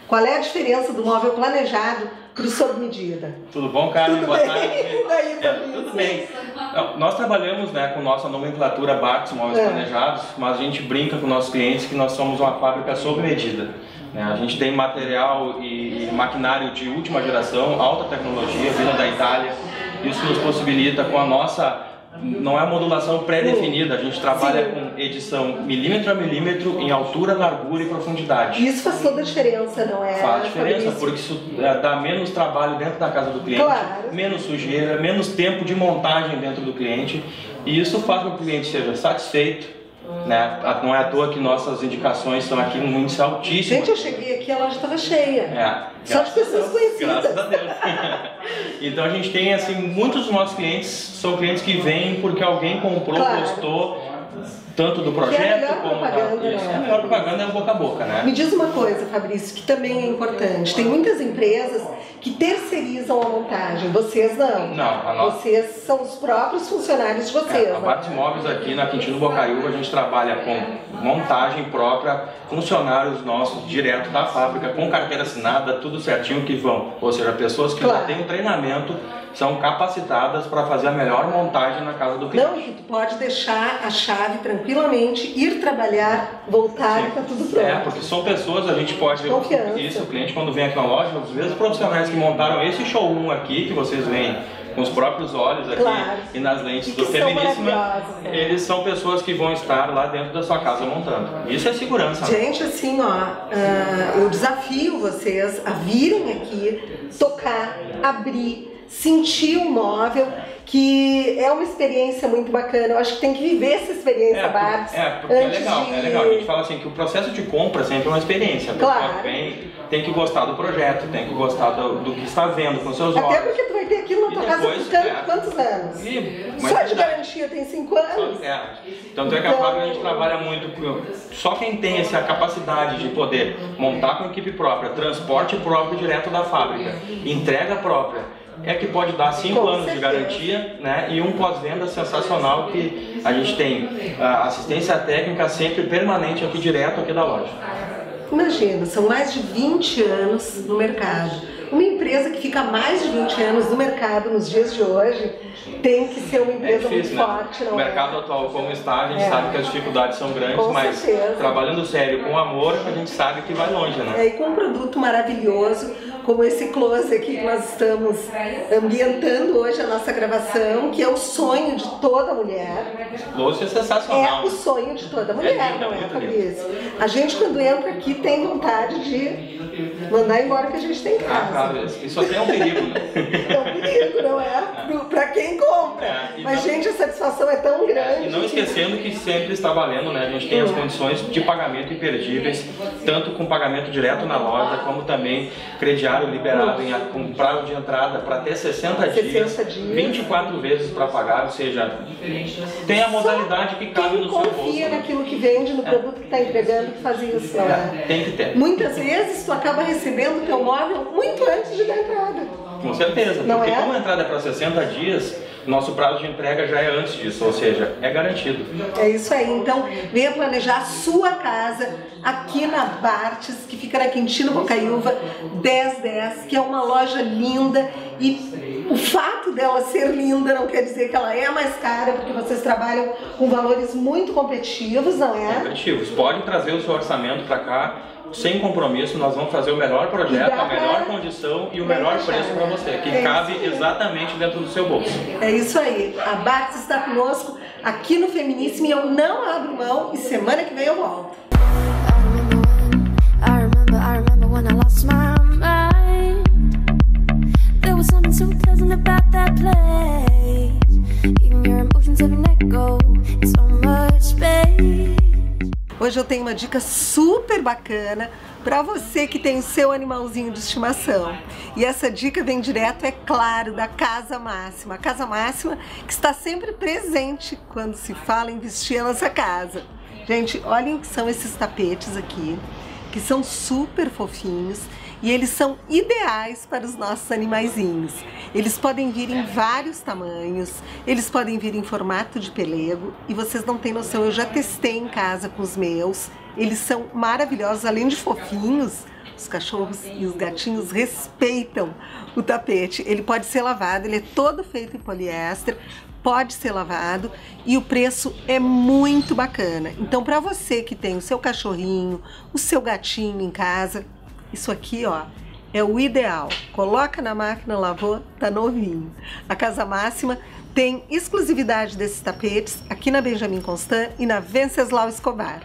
Qual é a diferença do móvel planejado para o sob medida? Tudo bom, Carmen? Boa tarde. Tudo bem. Nós trabalhamos, né, com nossa nomenclatura Bartz Móveis Planejados, mas a gente brinca com nossos clientes que nós somos uma fábrica sob medida. A gente tem material e maquinário de última geração, alta tecnologia, vinda da Itália. Isso nos possibilita, com a nossa... Não é modulação pré-definida, a gente trabalha com edição milímetro a milímetro em altura, largura e profundidade. Isso faz toda a diferença, não é? Faz diferença, porque isso dá menos trabalho dentro da casa do cliente, menos sujeira, menos tempo de montagem dentro do cliente, e isso faz com que o cliente seja satisfeito. Né? Não é à toa que nossas indicações estão aqui num índice altíssimo. Gente, eu cheguei aqui e a loja estava cheia. Só de pessoas conhecidas. Graças a Deus. Então a gente tem, assim, muitos dos nossos clientes são clientes que vêm porque alguém comprou, gostou, tanto do projeto como da... Isso, a melhor propaganda é o boca a boca, né? Me diz uma coisa, Fabrício, que também é importante. Tem muitas empresas que terceirizam a montagem. Vocês não. Não, vocês são os próprios funcionários de vocês. A Bartz Móveis aqui na Quintino Bocaiúva, a gente trabalha com montagem própria, funcionários nossos direto da fábrica, com carteira assinada, tudo certinho que vão. Ou seja, pessoas que já têm um treinamento, são capacitadas para fazer a melhor montagem na casa do cliente. Não, que tu pode deixar a chave tranquilamente, ir trabalhar, voltar e está tudo pronto. Porque são pessoas, a gente pode... Isso, o cliente quando vem aqui na loja, os mesmos profissionais que montaram esse showroom aqui, que vocês veem com os próprios olhos aqui e nas lentes do Feminíssima, eles são pessoas que vão estar lá dentro da sua casa montando. Isso é segurança. Gente, assim, eu desafio vocês a virem aqui, tocar, abrir, sentir o móvel, que é uma experiência muito bacana. Eu acho que tem que viver essa experiência, Bartz. Porque é legal. A gente fala assim que o processo de compra sempre é uma experiência. A pessoa vem, tem que gostar do projeto, tem que gostar do que está vendo com seus olhos. Até porque tu vai ter aquilo na tua casa por quantos anos? Só de garantia tem 5 anos. Tanto é que a fábrica a gente trabalha muito, só quem tem essa capacidade de poder montar com equipe própria, transporte próprio direto da fábrica, entrega própria, é que pode dar 5 anos de garantia, né? E um pós-venda sensacional, que a gente tem assistência técnica sempre permanente aqui direto aqui da loja. Imagina, são mais de 20 anos no mercado. Uma empresa que fica mais de 20 anos no mercado nos dias de hoje tem que ser uma empresa muito forte, não é? O mercado atual como está, a gente sabe que as dificuldades são grandes, mas trabalhando sério, com amor, a gente sabe que vai longe, né? E com um produto maravilhoso, como esse close aqui que nós estamos ambientando hoje a nossa gravação, que é o sonho de toda mulher. Close é sensacional. É o sonho de toda mulher, não é, Fabrício? A gente, quando entra aqui, tem vontade de mandar embora o que a gente tem em casa. Isso até é um perigo, né? É um perigo, não é? Pra quem compra. Mas, gente, a satisfação é tão grande. E não esquecendo que sempre está valendo, né? A gente tem as condições de pagamento imperdíveis, tanto com pagamento direto na loja, como também crediário liberado com prazo de entrada para até 60 dias, 24 vezes para pagar, ou seja, tem a modalidade que cabe no seu bolso. Confia naquilo que vende, no produto que está entregando, que faz isso. Tem que ter. Muitas vezes tu acaba recebendo o teu móvel muito antes de dar entrada. Com certeza, porque como a entrada é para 60 dias, nosso prazo de entrega já é antes disso, ou seja, é garantido. É isso aí, então venha planejar a sua casa aqui na Bartz, que fica na Quintino Bocaiúva 1010, que é uma loja linda, e o fato dela ser linda não quer dizer que ela é mais cara, porque vocês trabalham com valores muito competitivos, não é? Competitivos, pode trazer o seu orçamento para cá, sem compromisso, nós vamos fazer o melhor projeto, a melhor condição e o melhor preço para você, que cabe exatamente dentro do seu bolso. É isso aí. A Bartz está conosco aqui no Feminíssima e eu não abro mão, e semana que vem eu volto. I remember when I lost my mind. There was something so pleasant about that place. Even your emotions have an echo in so much space. Hoje eu tenho uma dica super bacana para você que tem o seu animalzinho de estimação. E essa dica vem direto, é claro, da Casa Máxima. A Casa Máxima que está sempre presente quando se fala em vestir a nossa casa. Gente, olhem o que são esses tapetes aqui, que são super fofinhos. e eles são ideais para os nossos animaizinhos. Eles podem vir em vários tamanhos, eles podem vir em formato de pelego e vocês não têm noção, eu já testei em casa com os meus, eles são maravilhosos, além de fofinhos, os cachorros e os gatinhos respeitam o tapete. Ele pode ser lavado, ele é todo feito em poliéster, pode ser lavado e o preço é muito bacana. Então, para você que tem o seu cachorrinho, o seu gatinho em casa, isso aqui, ó, é o ideal. Coloca na máquina, lavou, tá novinho. A Casa Máxima tem exclusividade desses tapetes aqui na Benjamin Constant e na Venceslau Escobar.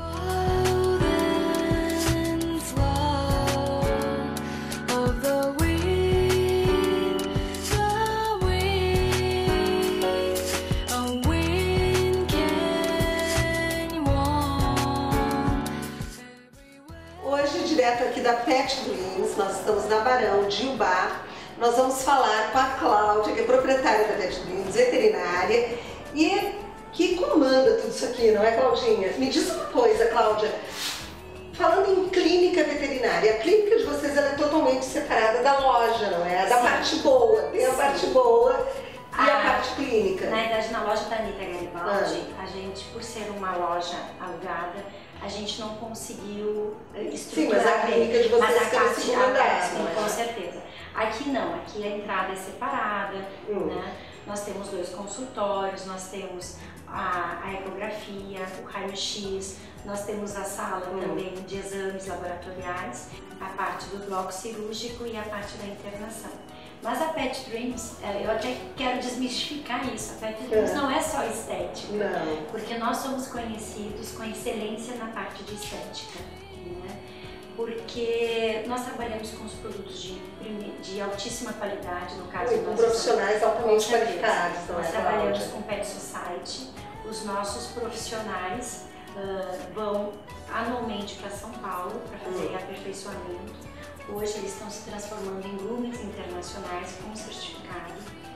Direto aqui da Pet Dreams, nós estamos na Barão de Ubá. Nós vamos falar com a Cláudia, que é proprietária da Pet Dreams, veterinária, e que comanda tudo isso aqui, não é, Claudinha? Me diz uma coisa, Cláudia, falando em clínica veterinária, a clínica de vocês ela é totalmente separada da loja, não é? Da parte boa, tem a parte boa e a parte clínica. Na verdade, na loja da Anitta Garibaldi, a gente, por ser uma loja alugada, a gente não conseguiu estruturar. Sim, mas a clínica de vocês tem esse segundo andar, sim, com certeza. Aqui não, aqui a entrada é separada, né? Nós temos 2 consultórios, nós temos a ecografia, o raio-x, nós temos a sala também de exames laboratoriais, a parte do bloco cirúrgico e a parte da internação. Mas a Pet Dreams, eu até quero desmistificar isso, a Pet Dreams não é só estética, porque nós somos conhecidos com excelência na parte de estética, né? Porque nós trabalhamos com os produtos de altíssima qualidade, no caso com profissionais altamente qualificados. Nós trabalhamos com Pet Society, os nossos profissionais vão anualmente para São Paulo para fazer aperfeiçoamento. Hoje eles estão se transformando em groomers internacionais com certificado.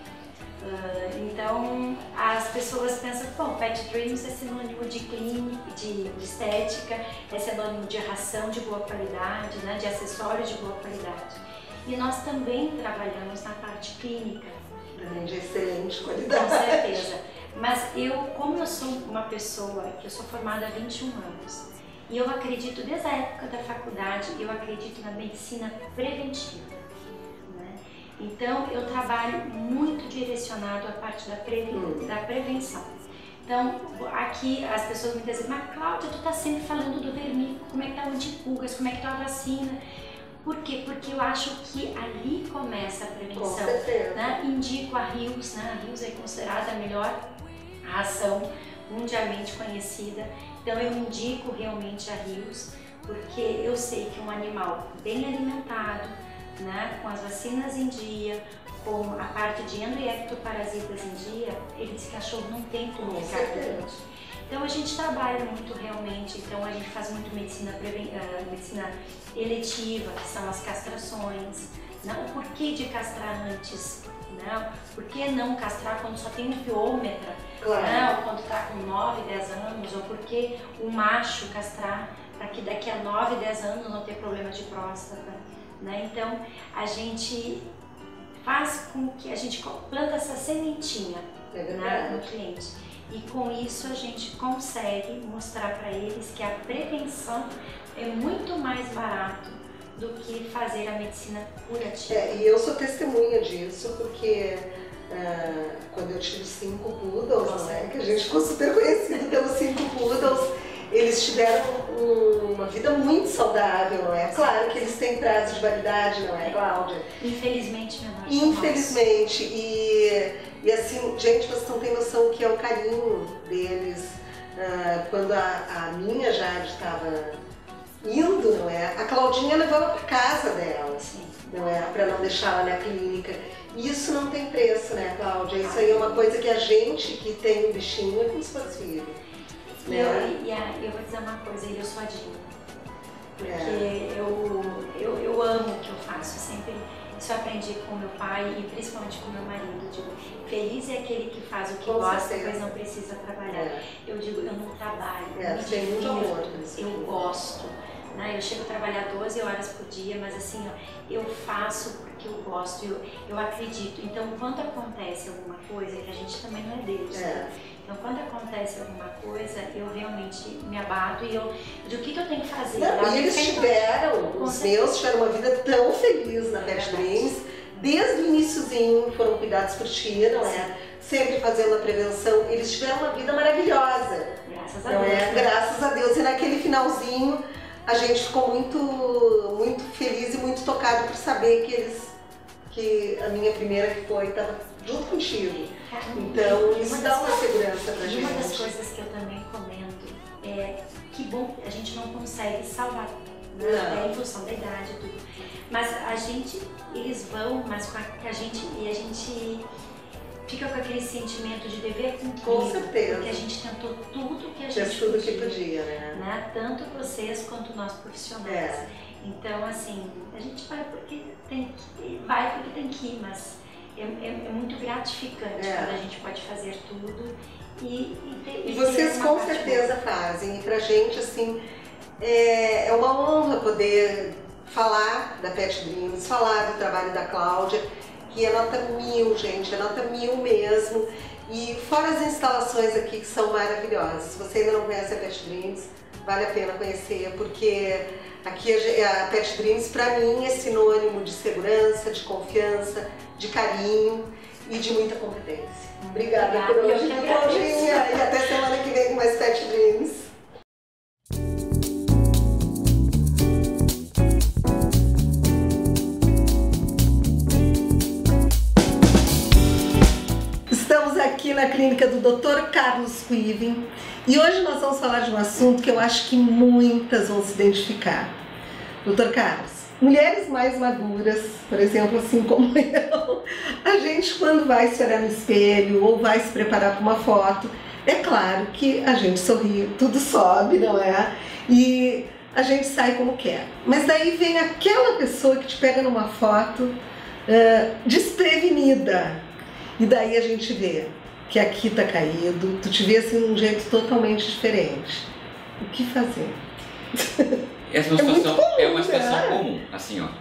Então as pessoas pensam, bom, Pet Dreams é sinônimo de clínica, de estética, é sinônimo de ração de boa qualidade, né, de acessórios de boa qualidade. E nós também trabalhamos na parte clínica. De excelente qualidade. Com certeza. Mas como eu sou uma pessoa que eu sou formada há 21 anos, e eu acredito, desde a época da faculdade, eu acredito na medicina preventiva, né? Então, eu trabalho muito direcionado à parte da prevenção. Então, aqui as pessoas me dizem, mas Cláudia, tu tá sempre falando do vermífugo, como é que tá o antipulgas, como é que tá a vacina? Por quê? Porque eu acho que ali começa a prevenção. Com certeza. Né? Indico a Rios, né? A Rios é considerada a melhor ração mundialmente conhecida. Então eu indico realmente a Rios, porque eu sei que um animal bem alimentado, né, com as vacinas em dia, com a parte de endo e ectoparasitas em dia, esse cachorro não tem como ficar doente. Então a gente trabalha muito realmente, então a gente faz muito medicina eletiva, que são as castrações, não, o porquê de castrar antes, não, por que não castrar quando só tem um piômetra? Claro. Não, quando está com 9, 10 anos, ou porque o macho castrar para que daqui a 9, 10 anos não ter problema de próstata, né? Então a gente faz com que a gente planta essa sementinha, né, no cliente, e com isso a gente consegue mostrar para eles que a prevenção é muito mais barato do que fazer a medicina curativa. E eu sou testemunha disso, porque quando eu tive 5 poodles, né, que a gente ficou super conhecido pelos 5 poodles, eles tiveram uma vida muito saudável, não é? Claro que eles têm prazo de validade, não é, Cláudia? Infelizmente, minha mãe. Infelizmente. E assim, gente, vocês não têm noção o que é o carinho deles. Quando a minha Jade estava indo, não é? A Claudinha levou ela para casa dela, não é? Para não deixar ela na clínica. Isso não tem preço, né, Cláudia? Isso aí é uma coisa que a gente que tem um bichinho é como se fosse filho. Eu vou dizer uma coisa, eu sou a diva, porque eu amo o que eu faço, sempre isso eu aprendi com meu pai e principalmente com meu marido. Digo, feliz é aquele que faz o que gosta, mas não precisa trabalhar. Eu digo, eu não trabalho, eu gosto, né? Eu chego a trabalhar 12 horas por dia, mas assim, ó, eu faço porque eu gosto, eu acredito. Então, quando acontece alguma coisa, que a gente também não é Deus, né? Então, quando acontece alguma coisa, eu realmente me abato e eu digo, o que eu tenho que fazer? Não, e eles tiveram, os meus tiveram uma vida tão feliz na Pet Dreams, desde o iniciozinho foram cuidados por ti, não é? Sempre fazendo a prevenção, eles tiveram uma vida maravilhosa. Graças a Deus. Graças a Deus. E naquele finalzinho, a gente ficou muito feliz e muito tocado por saber que a minha primeira que foi estava junto contigo. Então isso dá uma segurança pra gente. Uma das coisas que eu também comento é que bom, a gente não consegue salvar, né? Em função da idade e tudo. Mas eles vão, mas com a gente fica com aquele sentimento de dever cumprido. Com certeza. Porque a gente tentou tudo que a fez gente tudo que podia, né? Tanto vocês quanto nós profissionais. Então, assim, a gente vai porque tem que ir, mas é muito gratificante quando a gente pode fazer tudo e vocês com certeza fazem. E pra gente, assim, é uma honra poder falar da Pet Dreams, falar do trabalho da Cláudia, que é nota 1000, gente, é nota 1000 mesmo. E fora as instalações aqui que são maravilhosas. Se você ainda não conhece a Pet Dreams, vale a pena conhecer, porque aqui a Pet Dreams, para mim, é sinônimo de segurança, de confiança, de carinho e de muita competência. Obrigada por hoje, Claudinha, e até semana que vem com mais Pet Dreams. Estamos aqui na clínica do Dr. Carlos Quiven e hoje nós vamos falar de um assunto que eu acho que muitas vão se identificar. Dr. Carlos, mulheres mais maduras, por exemplo, assim como eu, a gente quando vai se olhar no espelho ou vai se preparar para uma foto, é claro que a gente sorri, tudo sobe, não é? E a gente sai como quer. Mas daí vem aquela pessoa que te pega numa foto desprevenida. E daí a gente vê que aqui tá caído, tu te vê assim de um jeito totalmente diferente. O que fazer? Essa é uma situação comum, assim, ó.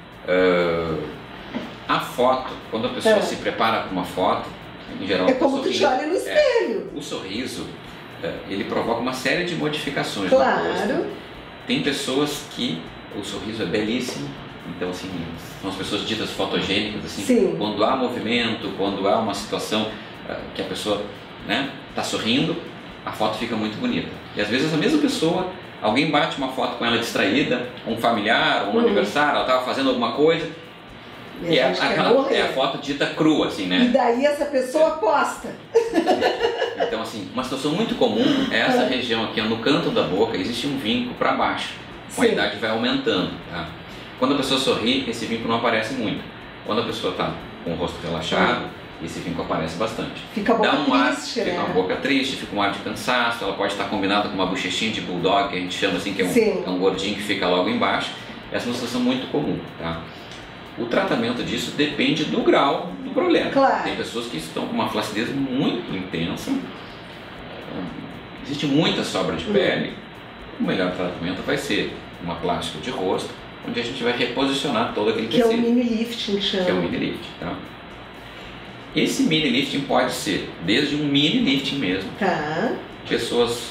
A foto, quando a pessoa se prepara para uma foto, em geral, é como tu te olha no espelho. O sorriso, ele provoca uma série de modificações no rosto. Claro. Tem pessoas que o sorriso é belíssimo. Então, assim, são as pessoas ditas fotogênicas, assim, sim, quando há movimento, quando há uma situação que a pessoa, né, tá sorrindo, a foto fica muito bonita. E às vezes a mesma pessoa, alguém bate uma foto com ela distraída, um familiar, um aniversário, ela estava fazendo alguma coisa, e é a foto dita crua, assim, né? E daí essa pessoa posta. Então, assim, uma situação muito comum é essa região aqui, no canto da boca, existe um vinco para baixo, com a idade vai aumentando, tá? Quando a pessoa sorri, esse vinco não aparece muito. Quando a pessoa está com o rosto relaxado, esse vinco aparece bastante. Fica a boca triste, fica uma boca triste, fica um ar de cansaço, ela pode estar combinada com uma bochechinha de bulldog, que a gente chama assim, que é um gordinho que fica logo embaixo. Essa é uma situação muito comum, tá? O tratamento disso depende do grau do problema. Claro. Tem pessoas que estão com uma flacidez muito intensa, existe muita sobra de pele, o melhor tratamento vai ser uma plástica de rosto, onde a gente vai reposicionar todo aquele tecido. Que é o mini lifting, chama. Que é o mini lifting, tá? Esse mini lifting pode ser desde um mini lifting mesmo. Tá. Pessoas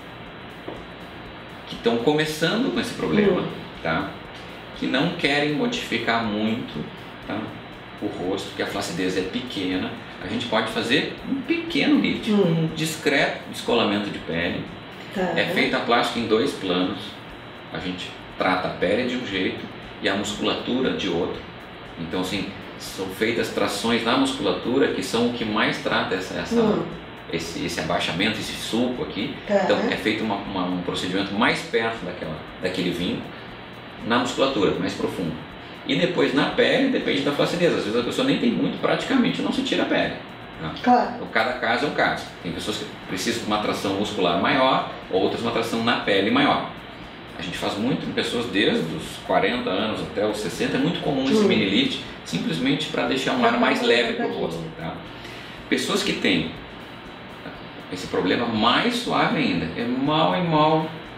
que estão começando com esse problema, tá? Que não querem modificar muito, tá? O rosto, porque a flacidez é pequena. A gente pode fazer um pequeno lifting, um discreto descolamento de pele. Tá. É feita a plástica em 2 planos. A gente trata a pele de um jeito e a musculatura de outro. Então, assim, são feitas trações na musculatura que são o que mais trata esse abaixamento, esse sulco aqui. Tá. Então, é feito um procedimento mais perto daquele vinco, na musculatura, mais profundo. E depois na pele, depende da flacidez. Às vezes a pessoa nem tem muito, praticamente não se tira a pele. Tá? Claro. Então, cada caso é um caso. Tem pessoas que precisam de uma atração muscular maior, outras uma atração na pele maior. A gente faz muito em pessoas desde os 40 anos até os 60, é muito comum esse mini lift, simplesmente para deixar um ar mais leve para o rosto. Tá? Pessoas que têm esse problema mais suave ainda, é mal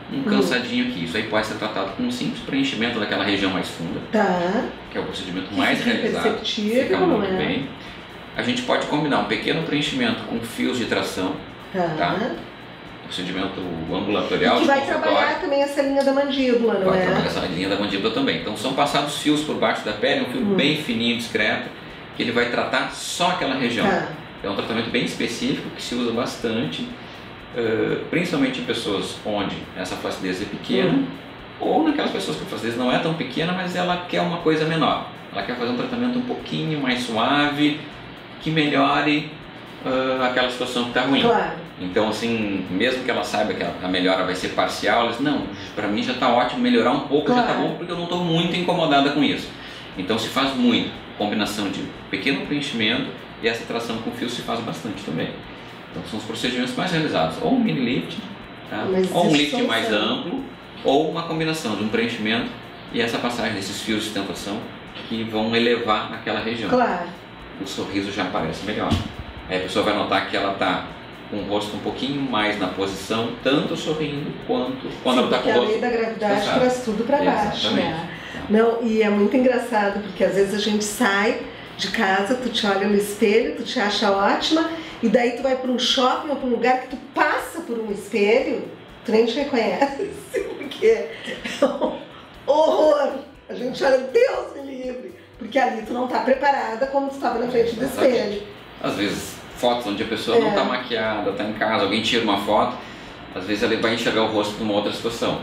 um cansadinho aqui. Isso aí pode ser tratado com um simples preenchimento daquela região mais funda, que é o procedimento mais realizado, fica muito bem. A gente pode combinar um pequeno preenchimento com fios de tração, tá? Procedimento ambulatorial. E que vai trabalhar também essa linha da mandíbula, não é? Vai trabalhar essa linha da mandíbula também. Então são passados fios por baixo da pele, um fio bem fininho, discreto, que ele vai tratar só aquela região. É um tratamento bem específico que se usa bastante, principalmente em pessoas onde essa flacidez é pequena, ou naquelas pessoas que a flacidez não é tão pequena, mas ela quer uma coisa menor. Ela quer fazer um tratamento um pouquinho mais suave, que melhore aquela situação que está ruim. Então, assim, mesmo que ela saiba que a melhora vai ser parcial, ela diz, não, para mim já está ótimo, melhorar um pouco já está bom, porque eu não estou muito incomodada com isso. Então se faz muito, combinação de pequeno preenchimento e essa tração com fio se faz bastante também. Então são os procedimentos mais realizados, ou um mini lift, tá? Ou um lift mais amplo, ou uma combinação de um preenchimento e essa passagem desses fios de sustentação que vão elevar aquela região. O sorriso já aparece melhor. Aí a pessoa vai notar que ela está com o rosto um pouquinho mais na posição, tanto sorrindo quanto quando ela está com o rosto. Porque a lei da gravidade traz tudo para baixo, né? Não, e é muito engraçado, porque às vezes a gente sai de casa, tu te olha no espelho, tu te acha ótima, e daí tu vai para um shopping ou para um lugar que tu passa por um espelho, tu nem te reconhece, porque é um horror. A gente olha, Deus me livre, porque ali tu não tá preparada como tu estava na frente do espelho. Às vezes, fotos onde a pessoa não está maquiada, está em casa, alguém tira uma foto, às vezes ela vai enxergar o rosto numa outra situação.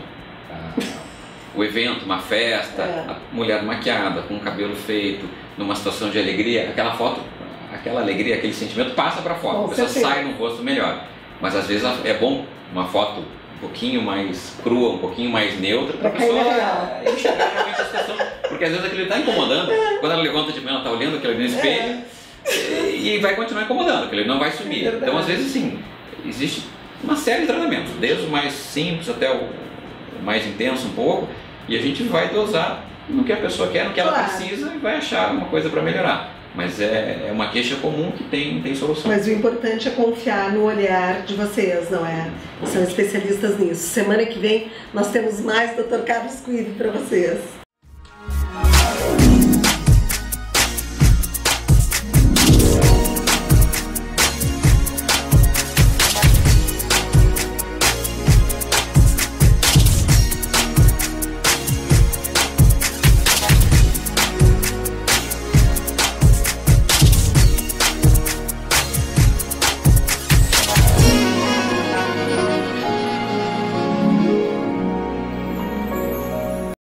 O evento, uma festa, a mulher maquiada, com o cabelo feito, numa situação de alegria, aquela foto, aquela alegria, aquele sentimento passa para a foto, a pessoa sai no rosto melhor. Mas às vezes é bom uma foto um pouquinho mais crua, um pouquinho mais neutra, para a pessoa enxergar realmente a situação. Porque às vezes aquilo está incomodando, quando ela levanta de manhã, ela está olhando aquilo ali no espelho, e vai continuar incomodando, aquilo não vai sumir. Então às vezes sim, existe uma série de tratamentos, desde o mais simples até o mais intenso um pouco, e a gente vai dosar no que a pessoa quer, no que ela precisa, e vai achar uma coisa para melhorar. Mas é uma queixa comum que tem solução. Mas o importante é confiar no olhar de vocês, não é? São especialistas nisso. Semana que vem nós temos mais Dr. Carlos Quid para vocês.